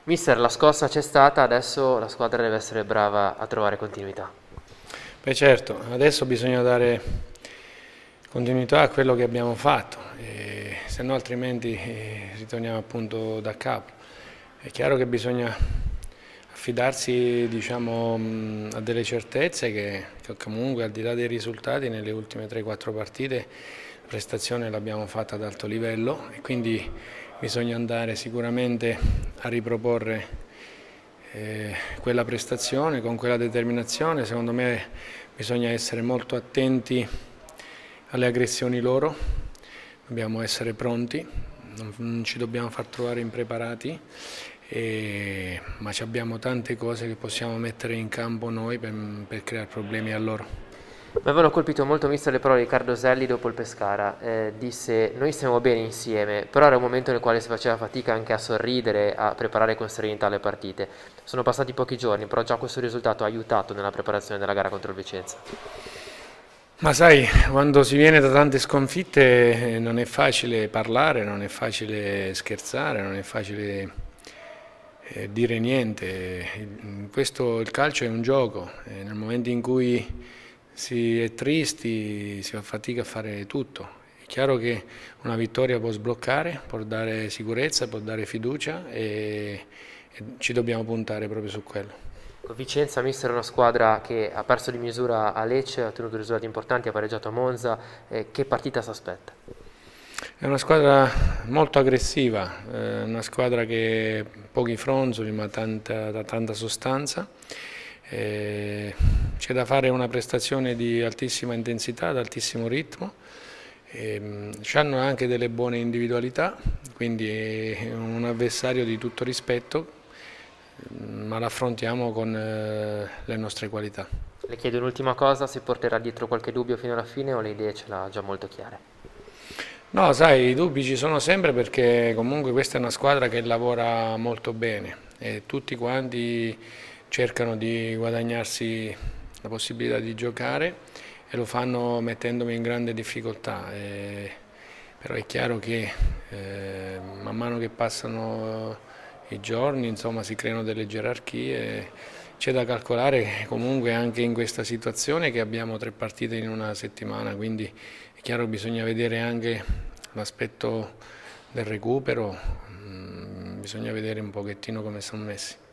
Mister, la scossa c'è stata, adesso la squadra deve essere brava a trovare continuità. Beh certo, adesso bisogna dare continuità a quello che abbiamo fatto, se no altrimenti ritorniamo appunto da capo. È chiaro che bisogna affidarsi diciamo, a delle certezze che comunque al di là dei risultati nelle ultime 3-4 partite la prestazione l'abbiamo fatta ad alto livello e quindi bisogna andare sicuramente a riproporre quella prestazione con quella determinazione. Secondo me bisogna essere molto attenti alle aggressioni loro, dobbiamo essere pronti, non ci dobbiamo far trovare impreparati, ma abbiamo tante cose che possiamo mettere in campo noi per creare problemi a loro. Mi avevano colpito molto, mister, le parole di Cardoselli dopo il Pescara. Disse: noi stiamo bene insieme, però era un momento nel quale si faceva fatica anche a sorridere, a preparare con serenità le partite. Sono passati pochi giorni, però già questo risultato ha aiutato nella preparazione della gara contro il Vicenza. Ma sai, quando si viene da tante sconfitte non è facile parlare, non è facile scherzare, non è facile dire niente. Il calcio è un gioco, nel momento in cui si è tristi si fa fatica a fare tutto. È chiaro che una vittoria può sbloccare, può dare sicurezza, può dare fiducia e ci dobbiamo puntare proprio su quello. Vicenza, mister, è una squadra che ha perso di misura a Lecce, ha ottenuto risultati importanti, ha pareggiato a Monza. Che partita si aspetta? È una squadra molto aggressiva, una squadra che ha pochi fronzoli ma tanta sostanza. C'è da fare una prestazione di altissima intensità, ad altissimo ritmo. Hanno anche delle buone individualità, quindi è un avversario di tutto rispetto, ma l'affrontiamo con le nostre qualità. Le chiedo un'ultima cosa, si porterà dietro qualche dubbio fino alla fine o le idee ce l'ha già molto chiare? No, sai, i dubbi ci sono sempre perché comunque questa è una squadra che lavora molto bene e tutti quanti cercano di guadagnarsi la possibilità di giocare e lo fanno mettendomi in grande difficoltà. Però è chiaro che man mano che passano i giorni, insomma, si creano delle gerarchie. C'è da calcolare che comunque anche in questa situazione che abbiamo 3 partite in una settimana, quindi è chiaro che bisogna vedere anche l'aspetto del recupero, bisogna vedere un pochettino come sono messi.